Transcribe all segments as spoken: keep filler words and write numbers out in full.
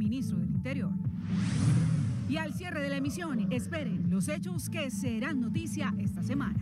ministro del Interior. Y al cierre de la emisión, esperen los hechos que serán noticia esta semana.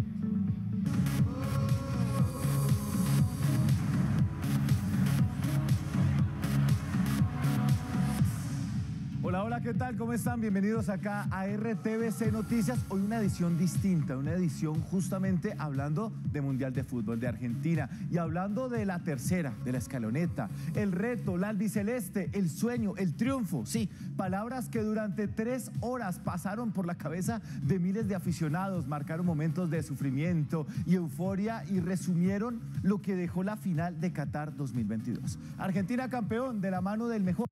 Hola, hola, ¿qué tal? ¿Cómo están? Bienvenidos acá a R T V C Noticias. Hoy una edición distinta, una edición justamente hablando de Mundial de Fútbol de Argentina y hablando de la tercera, de la escaloneta, el reto, la albiceleste, el sueño, el triunfo. Sí, palabras que durante tres horas pasaron por la cabeza de miles de aficionados, marcaron momentos de sufrimiento y euforia y resumieron lo que dejó la final de Qatar dos mil veintidós. Argentina campeón de la mano del mejor.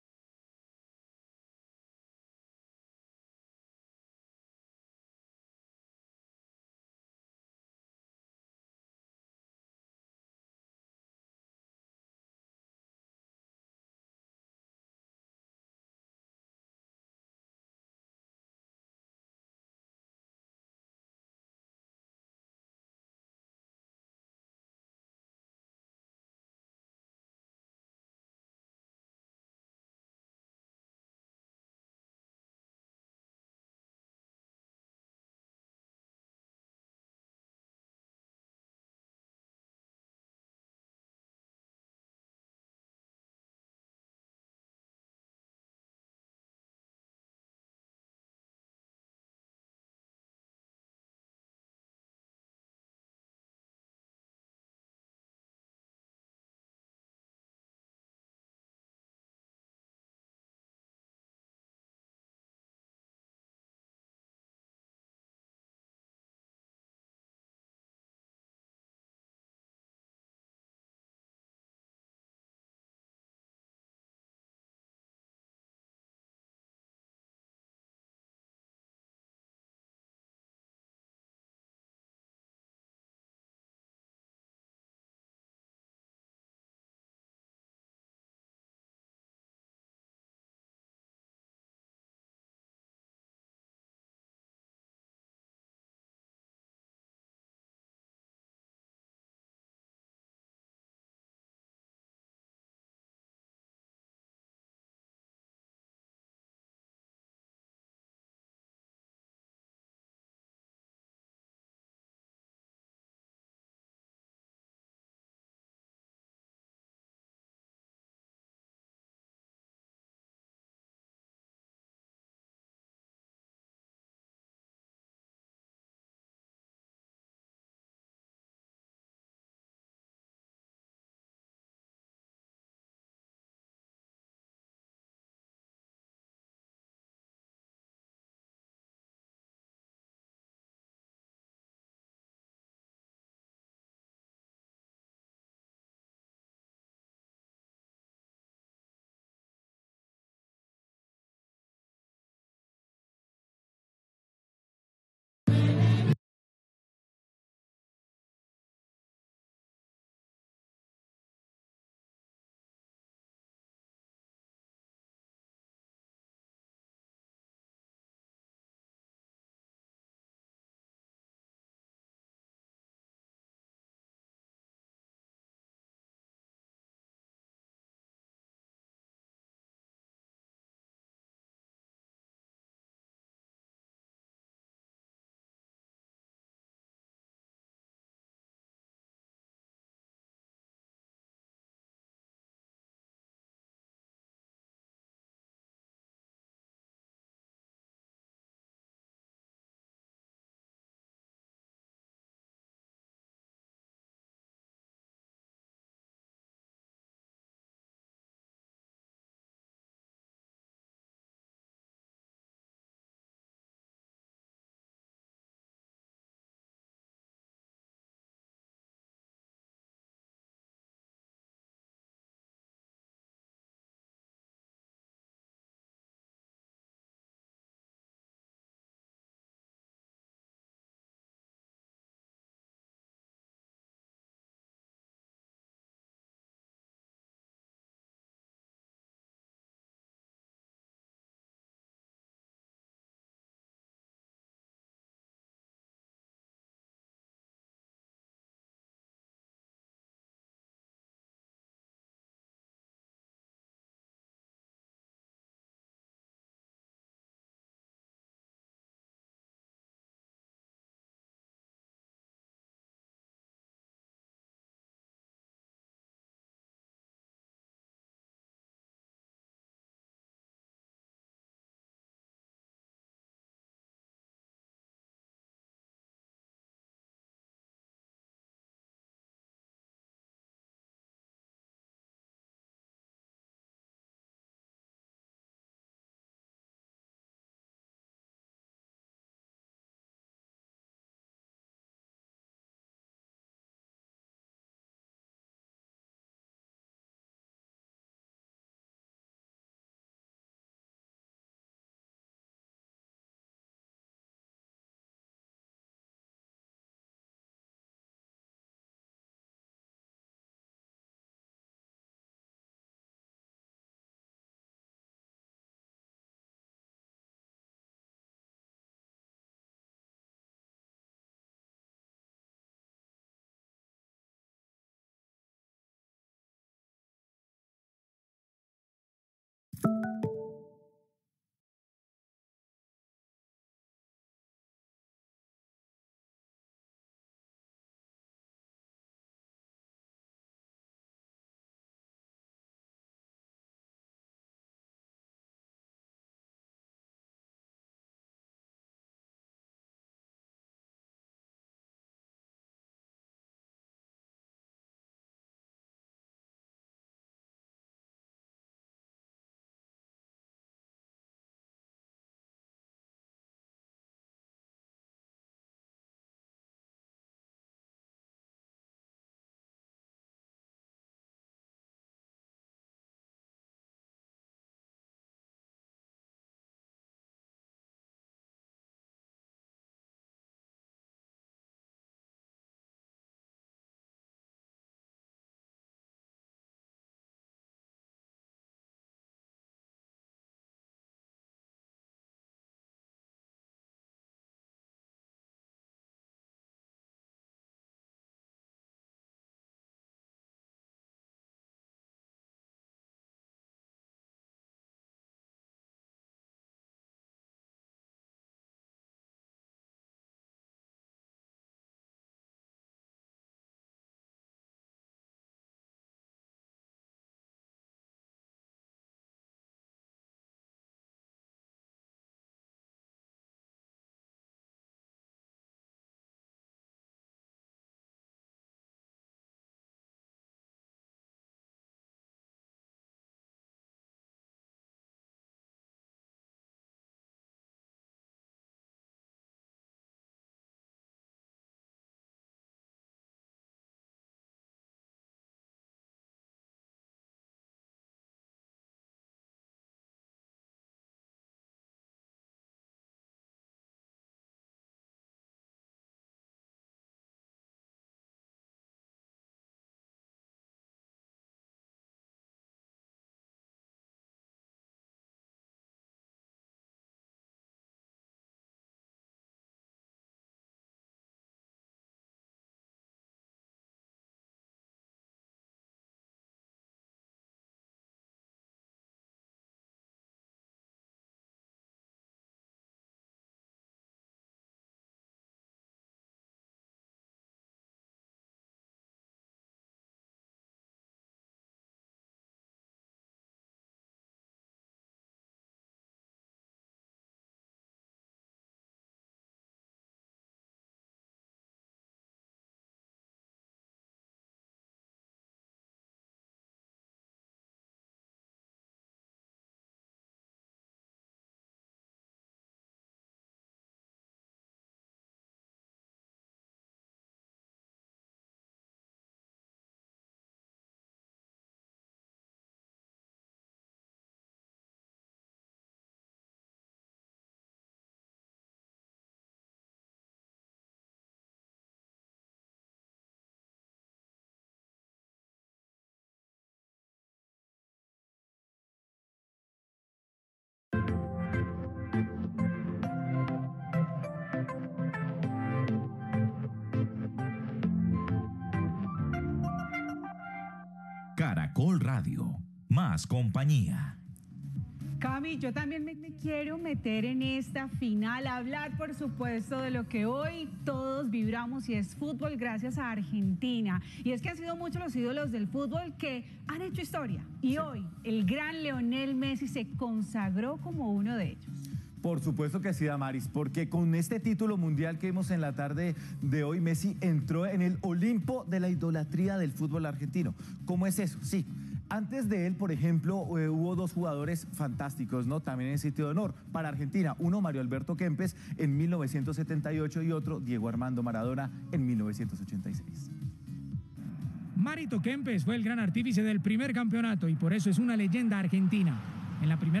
Caracol Radio, más compañía. Cami, yo también me, me quiero meter en esta final, hablar por supuesto de lo que hoy todos vibramos y es fútbol gracias a Argentina. Y es que han sido muchos los ídolos del fútbol que han hecho historia y sí. Hoy el gran Lionel Messi se consagró como uno de ellos. Por supuesto que sí, Damaris, porque con este título mundial que vimos en la tarde de hoy, Messi entró en el Olimpo de la idolatría del fútbol argentino. ¿Cómo es eso? Sí. Antes de él, por ejemplo, eh, hubo dos jugadores fantásticos, ¿no? También en sitio de honor para Argentina. Uno, Mario Alberto Kempes, en mil novecientos setenta y ocho, y otro, Diego Armando Maradona, en mil novecientos ochenta y seis. Marito Kempes fue el gran artífice del primer campeonato y por eso es una leyenda argentina. En la primera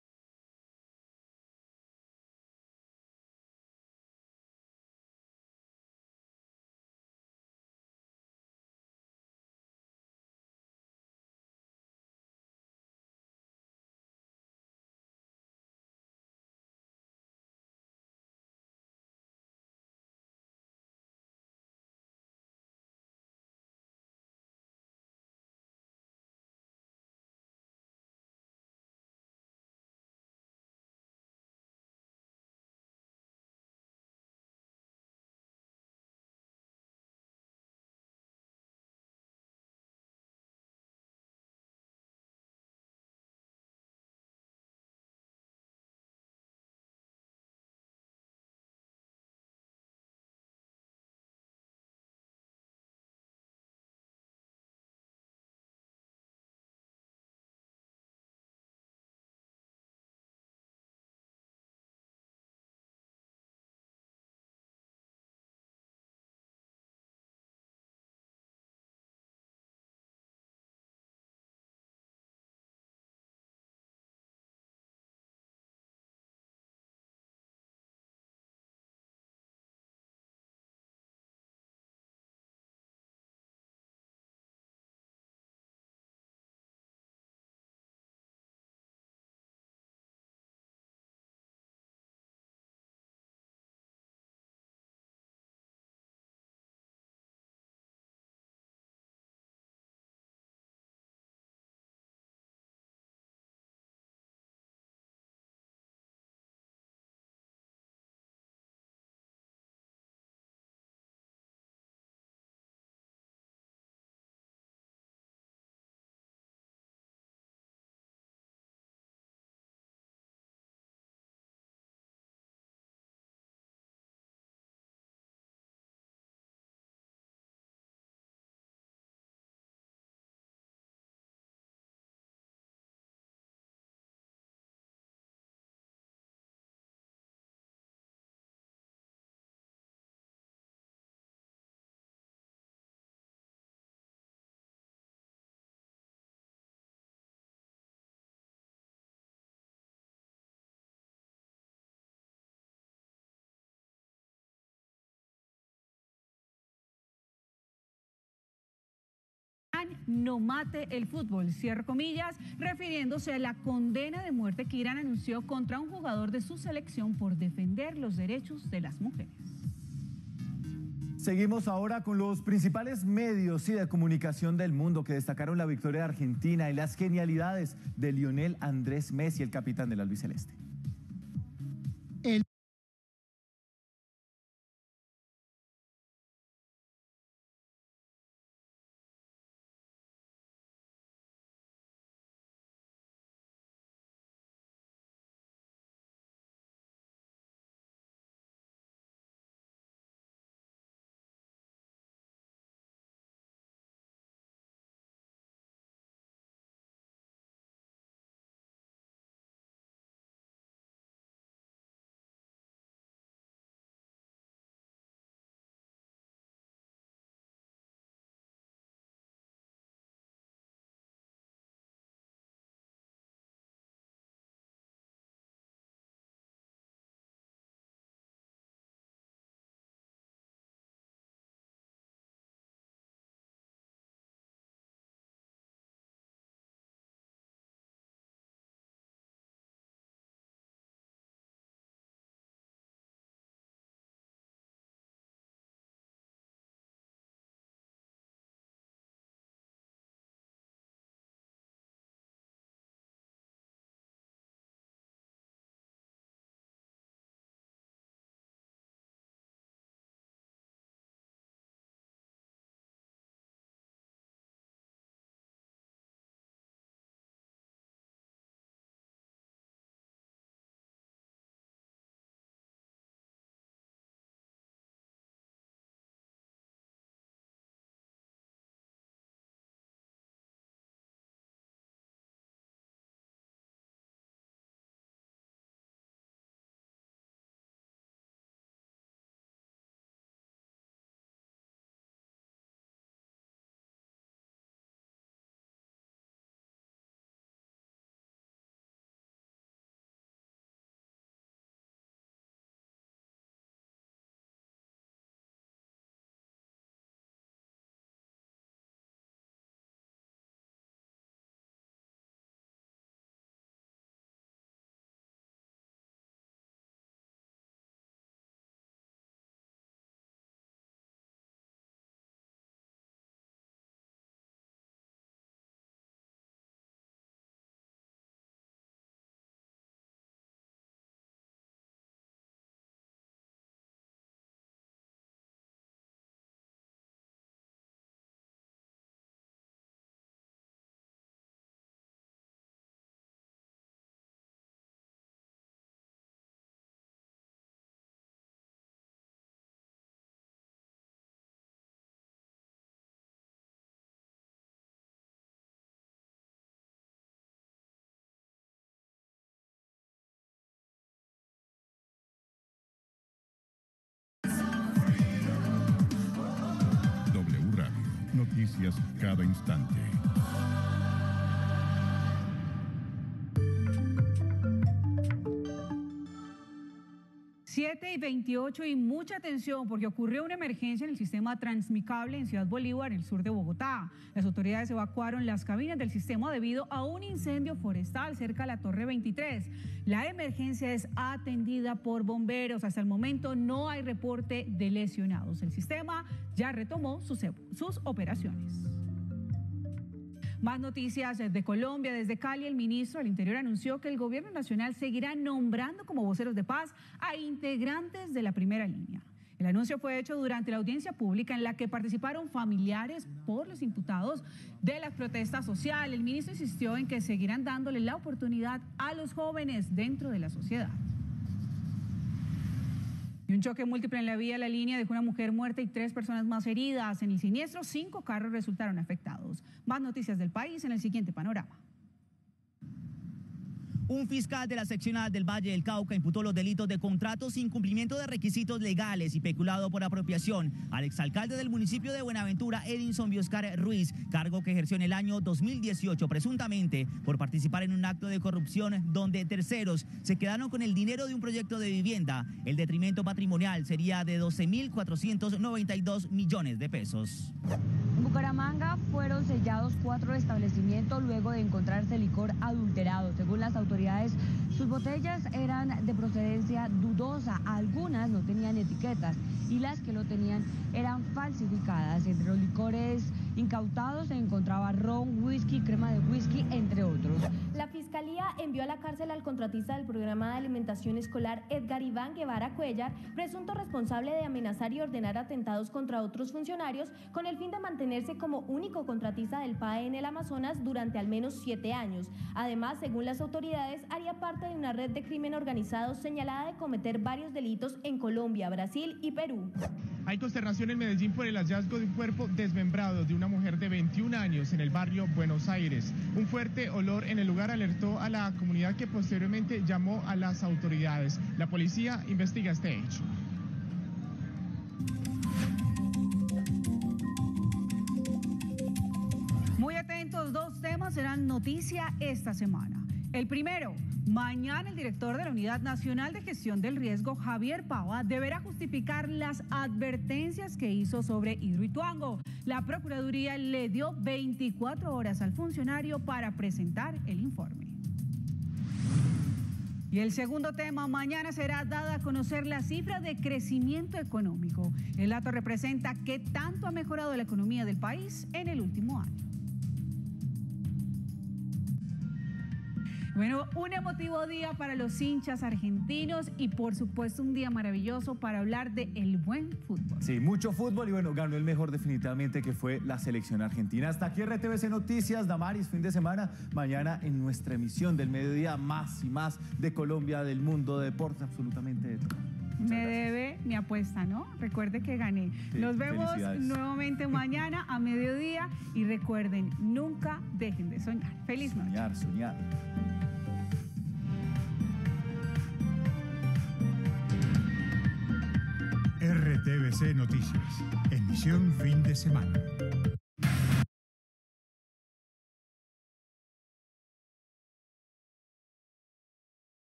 no mate el fútbol, cierro comillas, refiriéndose a la condena de muerte que Irán anunció contra un jugador de su selección por defender los derechos de las mujeres. Seguimos ahora con los principales medios y de comunicación del mundo que destacaron la victoria de Argentina y las genialidades de Lionel Andrés Messi, el capitán del albiceleste. El noticias cada instante. siete y veintiocho y mucha atención porque ocurrió una emergencia en el sistema Transmicable en Ciudad Bolívar, en el sur de Bogotá. Las autoridades evacuaron las cabinas del sistema debido a un incendio forestal cerca de la Torre veintitrés. La emergencia es atendida por bomberos. Hasta el momento no hay reporte de lesionados. El sistema ya retomó sus, sus operaciones. Más noticias de Colombia. Desde Cali, el ministro del Interior anunció que el gobierno nacional seguirá nombrando como voceros de paz a integrantes de la primera línea. El anuncio fue hecho durante la audiencia pública en la que participaron familiares por los imputados de las protestas sociales. El ministro insistió en que seguirán dándole la oportunidad a los jóvenes dentro de la sociedad. Y un choque múltiple en la vía La Línea dejó una mujer muerta y tres personas más heridas. En el siniestro, cinco carros resultaron afectados. Más noticias del país en el siguiente panorama. Un fiscal de la seccional del Valle del Cauca imputó los delitos de contratos, incumplimiento de requisitos legales y peculado por apropiación al exalcalde del municipio de Buenaventura, Edinson Bioscar Ruiz, cargo que ejerció en el año dos mil dieciocho presuntamente por participar en un acto de corrupción donde terceros se quedaron con el dinero de un proyecto de vivienda. El detrimento patrimonial sería de doce mil cuatrocientos noventa y dos millones de pesos. En Bucaramanga fueron sellados cuatro establecimientos luego de encontrarse licor adulterado. Según las autoridades, sus botellas eran de procedencia dudosa, algunas no tenían etiquetas y las que lo tenían eran falsificadas. Entre los licores incautados se encontraba ron, whisky, crema de whisky, entre otros. La Fiscalía envió a la cárcel al contratista del programa de alimentación escolar Edgar Iván Guevara Cuellar, presunto responsable de amenazar y ordenar atentados contra otros funcionarios con el fin de mantenerse como único contratista del P A E en el Amazonas durante al menos siete años. Además, según las autoridades, haría parte de una red de crimen organizado señalada de cometer varios delitos en Colombia, Brasil y Perú. Hay consternación en Medellín por el hallazgo de un cuerpo desmembrado de una mujer de veintiún años en el barrio Buenos Aires. Un fuerte olor en el lugar alertó a la comunidad, que posteriormente llamó a las autoridades. La policía investiga este hecho. Muy atentos, dos temas serán noticia esta semana. El primero, mañana el director de la Unidad Nacional de Gestión del Riesgo, Javier Pava, deberá justificar las advertencias que hizo sobre Hidroituango. La Procuraduría le dio veinticuatro horas al funcionario para presentar el informe. Y el segundo tema, mañana será dada a conocer la cifra de crecimiento económico. El dato representa qué tanto ha mejorado la economía del país en el último año. Bueno, un emotivo día para los hinchas argentinos y por supuesto un día maravilloso para hablar de el buen fútbol. Sí, mucho fútbol y bueno, ganó el mejor definitivamente, que fue la selección argentina. Hasta aquí R T V C Noticias, Damaris, fin de semana. Mañana en nuestra emisión del mediodía, más y más de Colombia, del mundo, de deportes, absolutamente de todo. Muchas Me gracias. debe mi apuesta, ¿no? Recuerde que gané. Sí, Nos vemos felicidades. nuevamente mañana a mediodía y recuerden, nunca dejen de soñar. Feliz noche. Soñar, soñar. R T V C Noticias, emisión fin de semana.